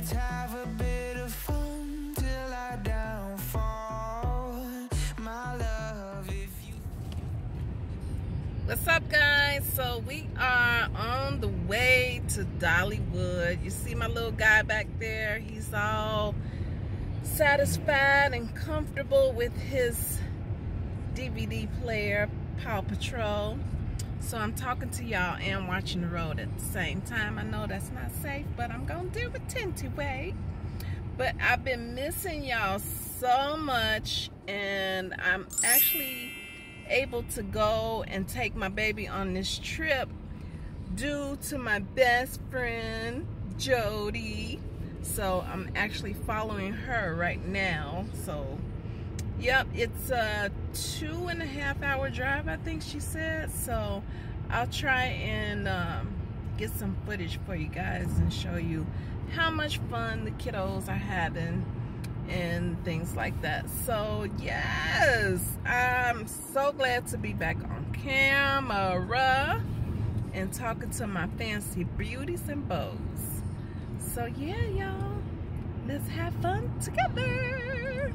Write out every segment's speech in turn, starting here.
Let's have a bit of fun till I downfall. My love, if you... What's up, guys? So we are on the way to Dollywood. You see my little guy back there? He's all satisfied and comfortable with his DVD player, Paw Patrol. So I'm talking to y'all and watching the road at the same time. I know that's not safe, but I'm gonna do it anyway. But I've been missing y'all so much, and I'm actually able to go and take my baby on this trip due to my best friend Jody. So I'm actually following her right now. So yep, it's a 2.5 hour drive, I think she said. So I'll try and get some footage for you guys and show you how much fun the kiddos are having and things like that. So yes, I'm so glad to be back on camera and talking to my fancy beauties and beaux. So yeah, y'all, let's have fun together.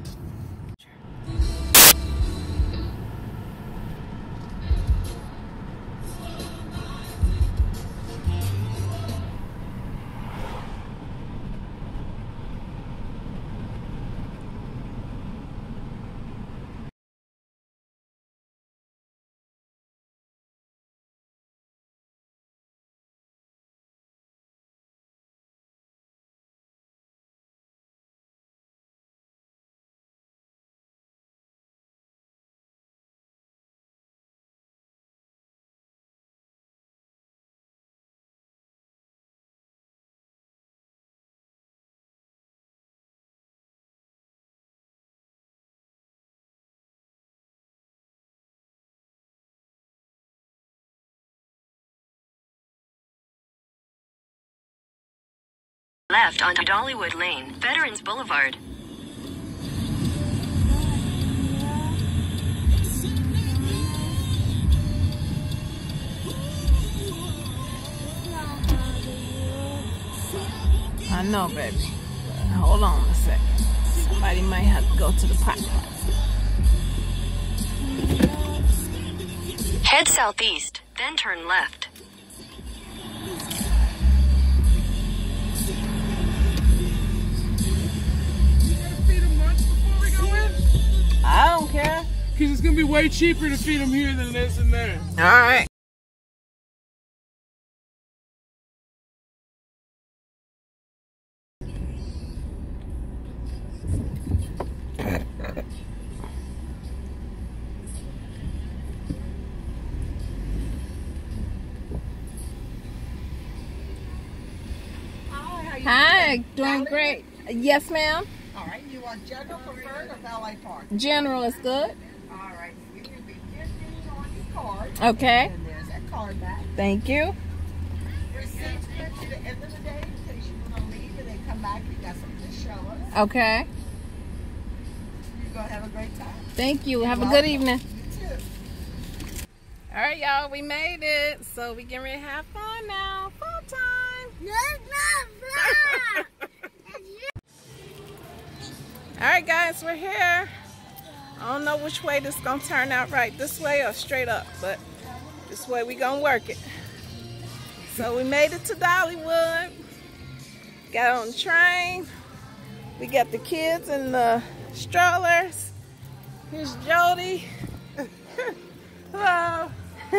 Left onto Dollywood Lane, Veterans Boulevard. I know, baby. But hold on a second. Somebody might have to go to the pot. Head southeast, then turn left. I don't care. Because it's going to be way cheaper to feed them here than it is in there. All right. Hi, doing great. Yes, ma'am. All right, you want general preferred or valet park? General is good. All right, you're going to be 15 on your card. Okay. And there's that card back. Thank you. Receipts good to the end of the day in case you want to leave and then come back. You got something to show us. Okay. You're going to have a great time. Thank you. Have a good evening. You too. All right, y'all, we made it. So we getting ready to have fun now. Fun time. All right, guys, we're here. I don't know which way this is gonna turn out, right this way or straight up, but this way we gonna work it. So we made it to Dollywood. Got on the train. We got the kids in the strollers. Here's Jody. Hello.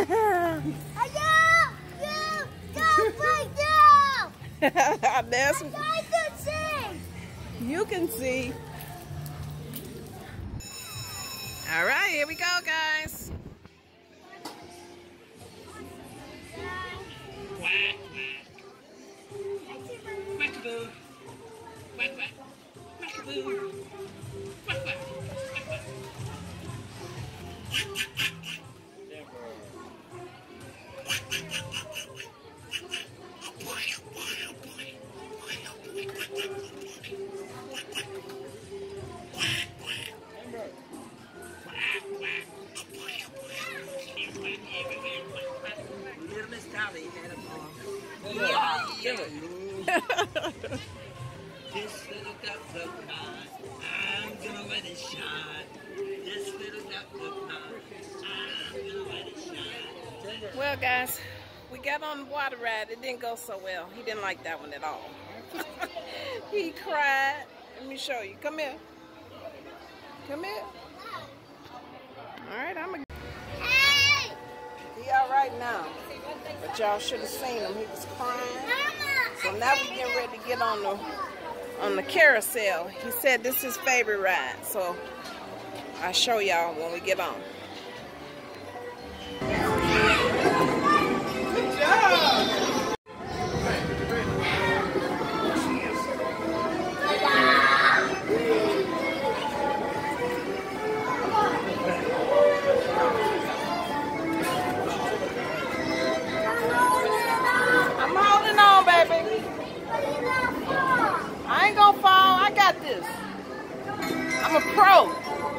There's, you can see. All right, here we go, guys. Quack, quack. Quack-a-boo. Quack, quack. Quack-a-boo. Quack, quack. Well, guys, we got on the water ride. It didn't go so well. He didn't like that one at all. He cried. Let me show you. Come here. Come here. All right, I'm gonna. Hey! He all right now, but y'all should have seen him. He was crying. So now we're getting ready to get on the carousel. He said this is his favorite ride, so I'll show y'all when we get on. Good job! I'm holding on, baby. I ain't gonna fall. I got this. I'm a pro.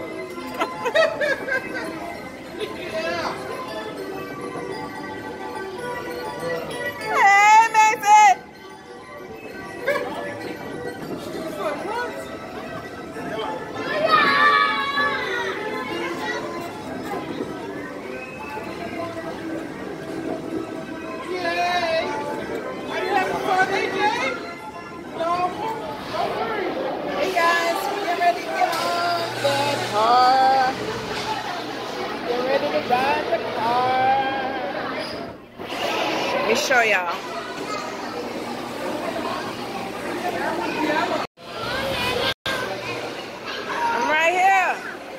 Hey, Mason. Yay! Are you having fun, AJ? No, don't worry. Hey guys, we get ready to get on the car. Get ready to ride the car. Let me show y'all. I'm right here.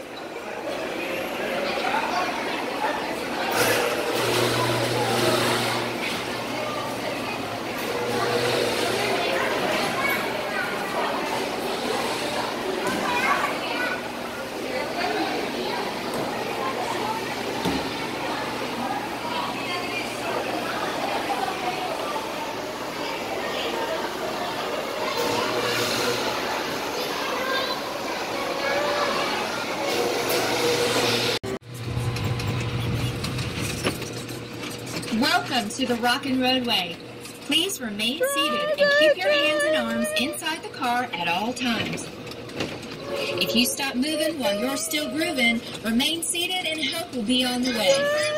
Welcome to the Rockin' Roadway. Please remain seated and keep your hands and arms inside the car at all times. If you stop moving while you're still grooving, remain seated and help will be on the way.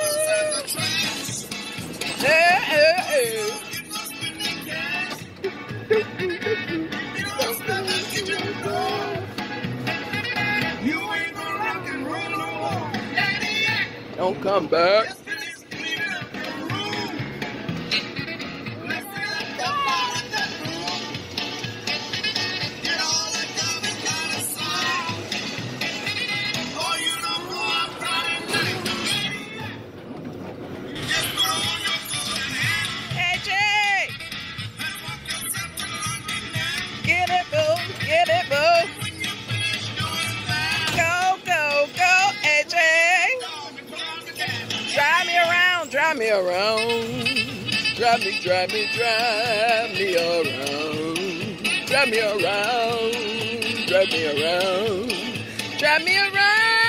Don't come back. Get it, boo. Get it, boo. Go, go, go, AJ. Drive me around, drive me around. Drive me, drive me, drive me around. Drive me around, drive me around. Drive me around.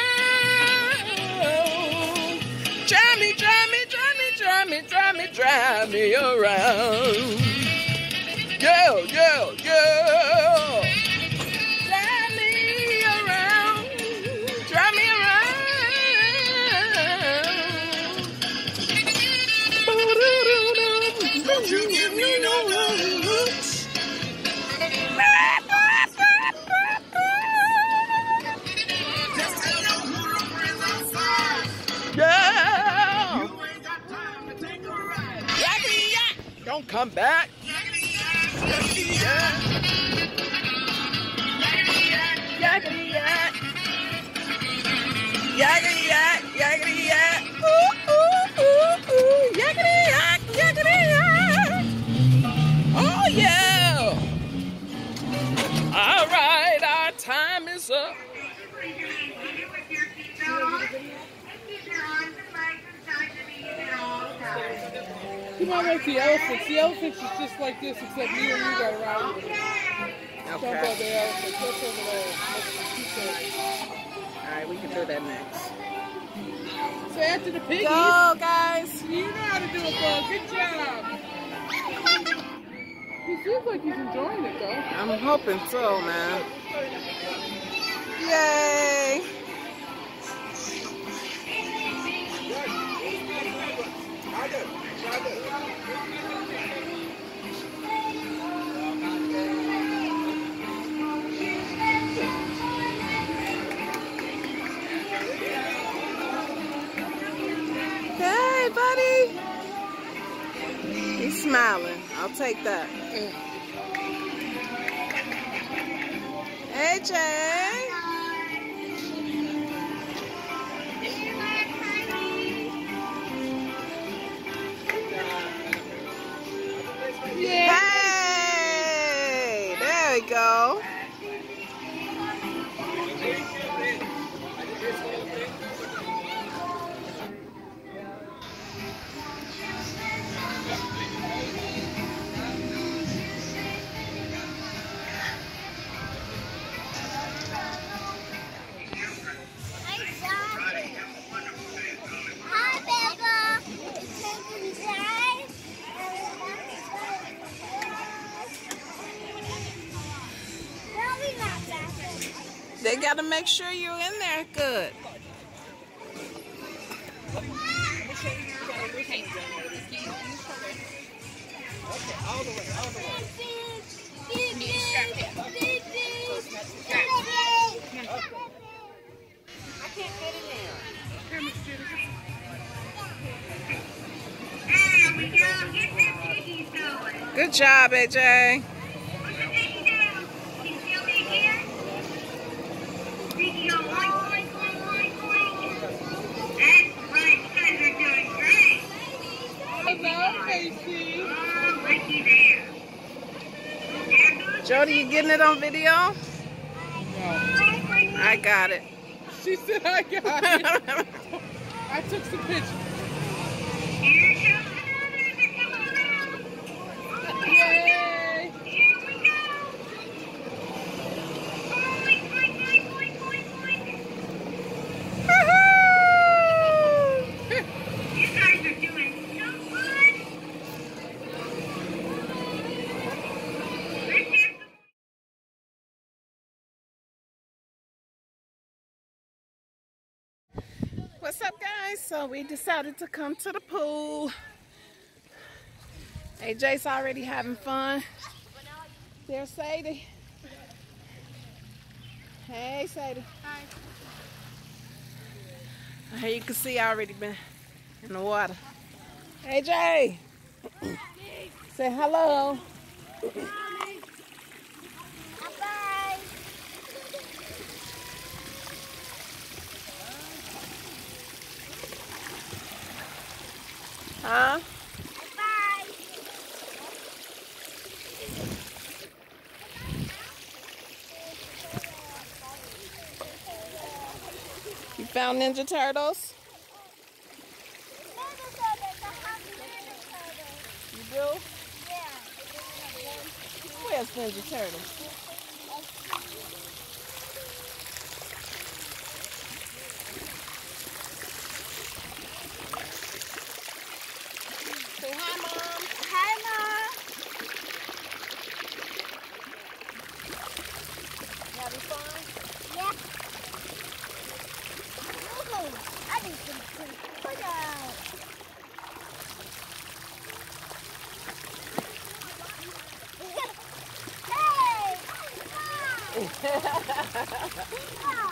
Drive me, drive me, drive me, drive me, drive me, drive me around. Yo, yo, yo. Drive me around. Drive me around. Don't you give me no looks. Yeah. You ain't got time to take a ride. Yakety yak. Don't come back. Yakety yak. Yakety yak. Yakety yak. Yakety yak. Ooh, ooh, ooh, ooh. Yakety yak. Yakety yak. Oh, yeah. All right, our time is up. You might like the elephants. The elephants is just like this, except me and you got to ride with it. Jump on the elephants. That's over there. Alright, we can do that next. So after the piggies, Go, guys. you know how to do it, Paul. Good job. He seems like he's enjoying it, though. I'm hoping so, man. Yay. smiling. I'll take that. AJ. Yeah. Hey, there we go. They got to make sure you're in there good. Good job, AJ. Hello, Casey. Jody, you getting it on video? No. I got it. She said I got it. I took some pictures. Yay! What's up, guys? So we decided to come to the pool. AJ's already having fun. There's Sadie. Hey, Sadie. Hi. Here you can see I already been in the water. AJ, say hello. Huh? Bye. You found Ninja Turtles? You do? Yeah. Where's Ninja Turtles? Say hi, Mom. Hi, Mom. Having fun? Yeah. Ooh, I need some food. Look out. Hey! Wow,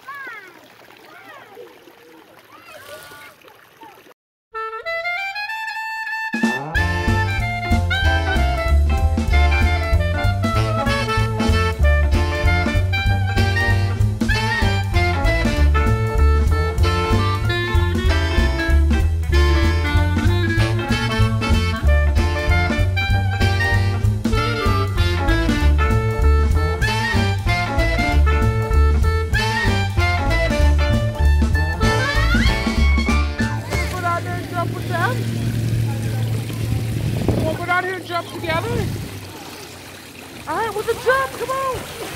jump together? Alright, with the jump, come on!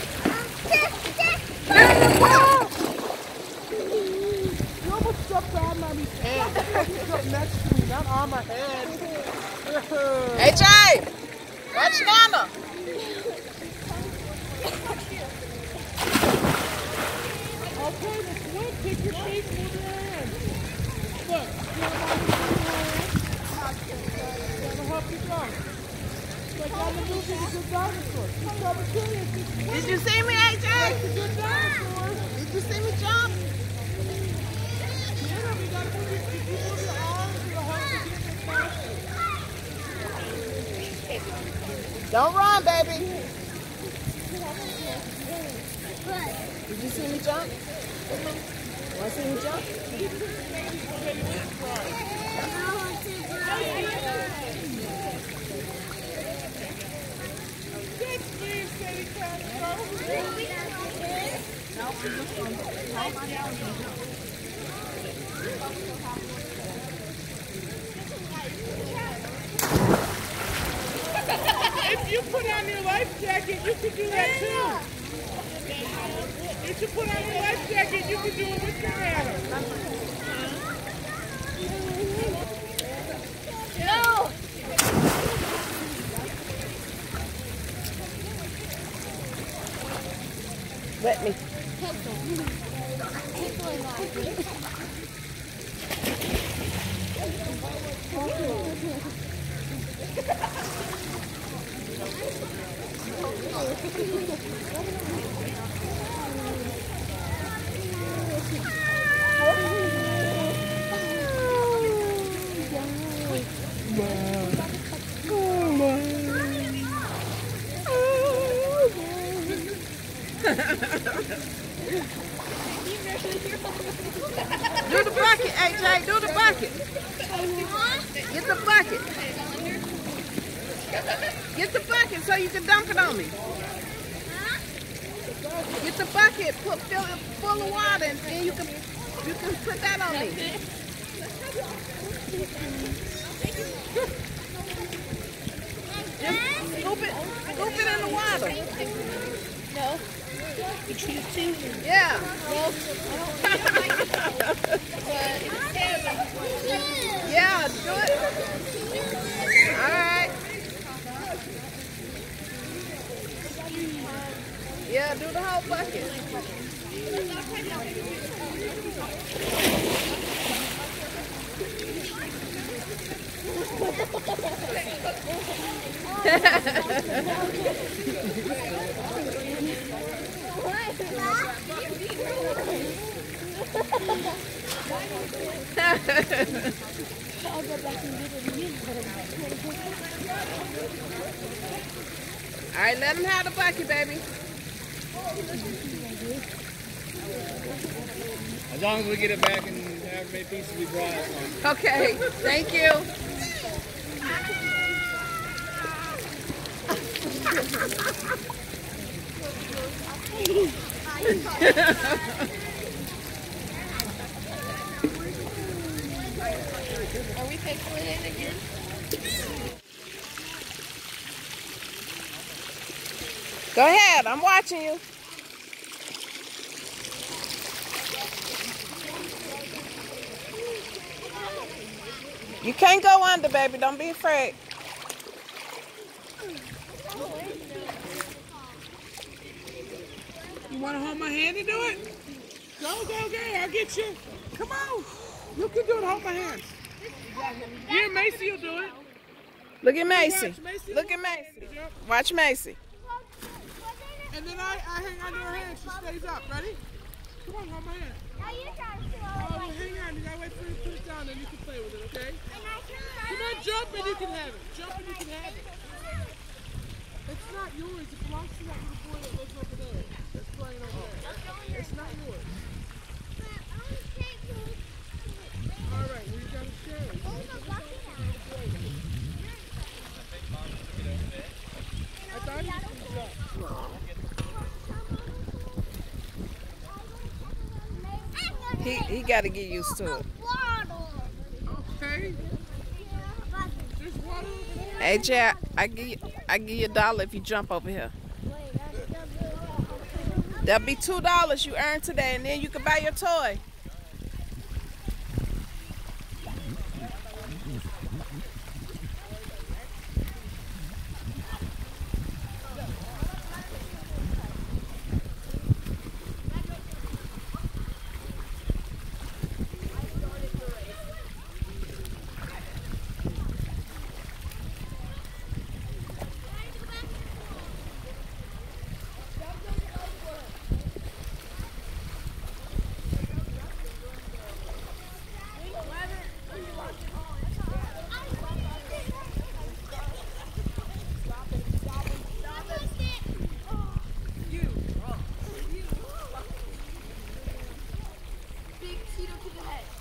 You almost jumped on my head. You jumped next to me, not on my head. AJ! Watch Nana! Okay, let's swim. Take your feet and move your hands. Look, you have my feet in your hands. That'll help you go. Like on the movie, The Good Dinosaur. Just tell the kids. Did you see me, AJ? That's the Good Dinosaur. Did you see me jump? Yeah, we gotta move your arms. It'll help you get faster. Don't run, baby. Did you see me jump? Want to see me jump? If you put on your life jacket, you can do that too. If you put on your life jacket, you can do it with your ladder. No! Let me. Do the bucket, AJ. Do the bucket. Get the bucket. Get the bucket so you can dump it on me. Get the bucket, fill it full of water, and then you can put that on me. Just scoop it in the water. No. You choose to? Yeah. No. Yeah, do it. All right. Yeah, do the whole bucket. All right, let him have the bucket, baby. As long as we get it back and however many pieces we brought. Okay, thank you. Are we fixing it again? Go ahead, I'm watching you. You can't go under, baby. Don't be afraid. You want to hold my hand and do it? Go, I'll get you. Come on. You can do it, hold my hand. Here, Macy will do it. Look at Macy. Watch, Macy. Look at Macy. Yep. Watch Macy. And then I hang onto her hand, she stays up. Ready? Come on, hold my hand. Now you try to Oh, well, hang on, you gotta wait for her to put it down, then you can play with it, okay? Come on, jump and you can have it. Jump and you can have it. It's not yours, it belongs to that little boy that lives over there. That's playing over there. It's not yours. Alright, well you gotta share it. I thought you could jump. He got to get used to it. Okay. There's water over there. AJ, I give you $1 if you jump over here. That'll be $2 you earned today, and then you can buy your toy.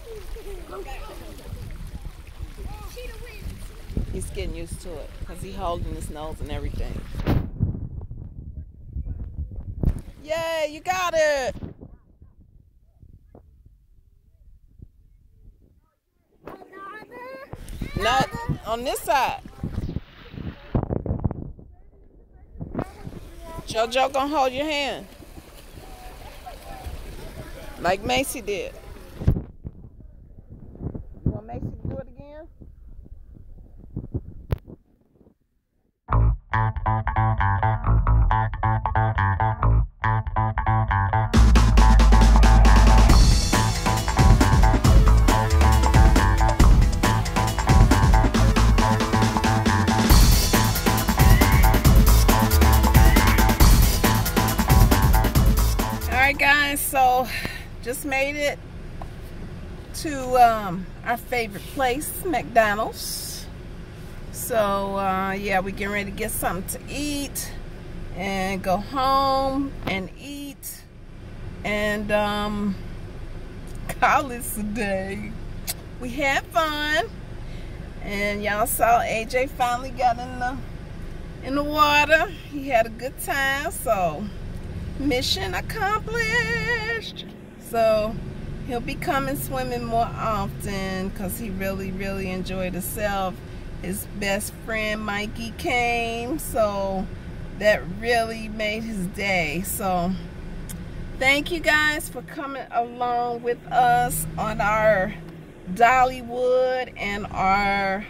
He's getting used to it because he's holding his nose and everything. Yay, you got it! Not on this side. JoJo gonna hold your hand like Macy did. You want Macy to do it again? Alright guys, so just made it to our favorite place, McDonald's. So yeah, we're getting ready to get something to eat and go home and eat and call it a day. We had fun, and y'all saw AJ finally got in the water. He had a good time, so mission accomplished. So he'll be coming swimming more often because he really enjoyed himself. His best friend Mikey came, so that really made his day. So thank you guys for coming along with us on our Dollywood and our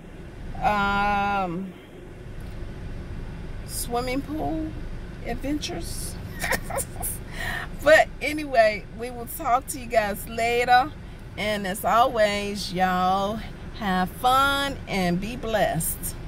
swimming pool adventures. But anyway, we will talk to you guys later, and as always, y'all have fun and be blessed.